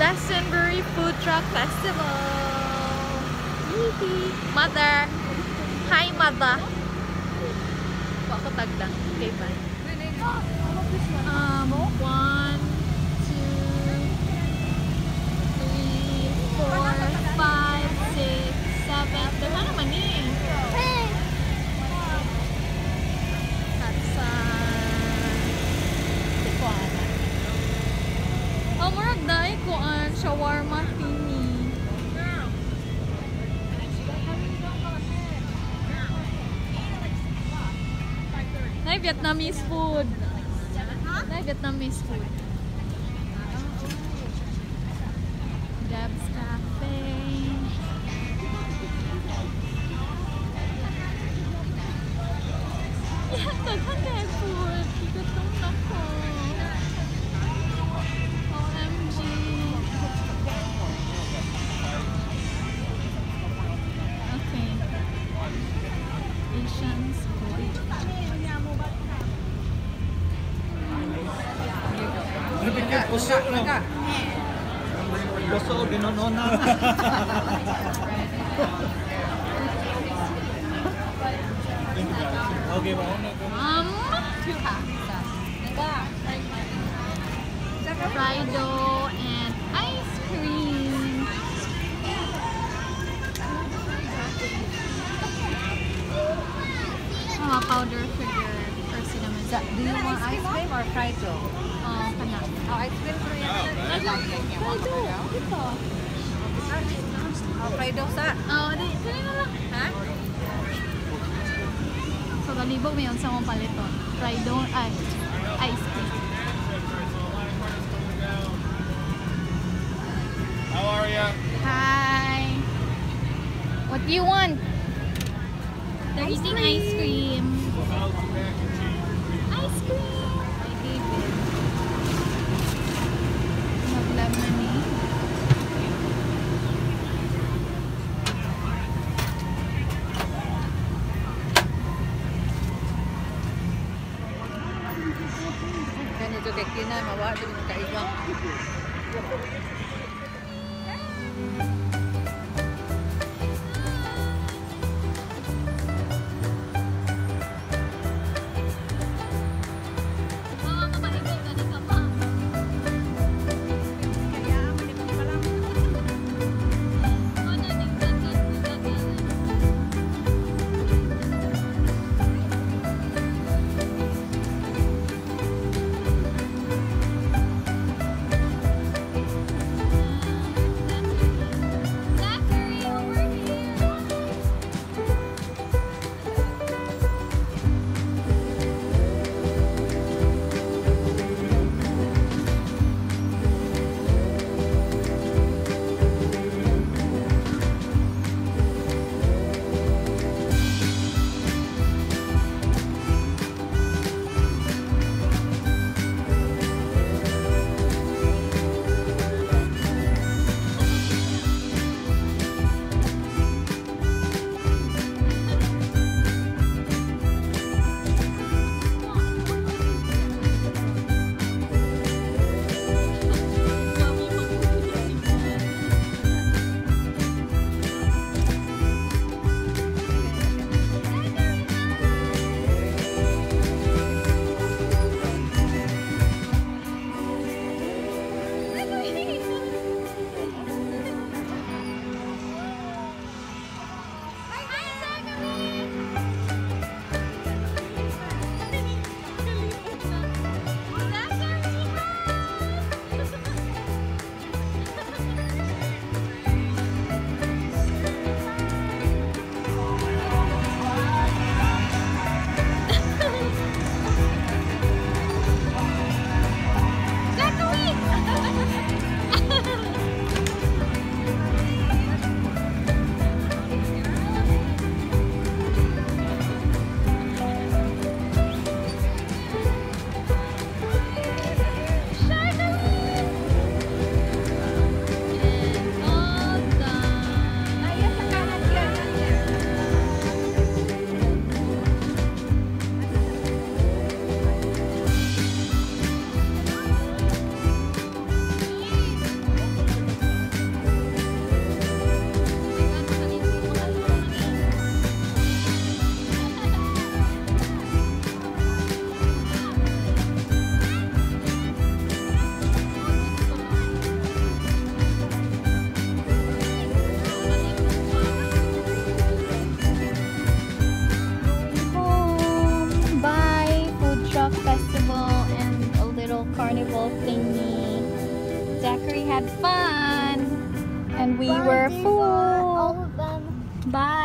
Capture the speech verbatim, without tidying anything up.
Glastonbury Food Truck Festival. Yee! Mother! Hi, mother! Ako taglang. Okay, bye. Um, one, two, three, four, five, six, seven. Dala naman eh. Hey! Oh, murag dahil ko ang shawarma thingy. Nay Vietnamese food. Nay Vietnamese food. Gab's Cafe. Taghan kay food. Gutom na ko. O M G. Okay. Asians food. Napikit puso no. Puso ginonona. Okay, ba? Um, fried dough and ice cream. Oh, powder sugar or cinnamon. Do you want ice cream or fried dough? Oh, kana. Oh, ice cream for you. Fried dough. Ito. Oh, fried dough sa? Oh, di. Kaya na lang. Ha? So, galibog may unsa mong paliton. Fried dough, ay, ice cream. How are ya? Hi. What do you want? They're eating ice cream. Ice cream. My favorite. Mag-lemonade. Ganito kay Kina, mawa din mo kaigang. And we Bye, were Diva. full. All of them. Bye.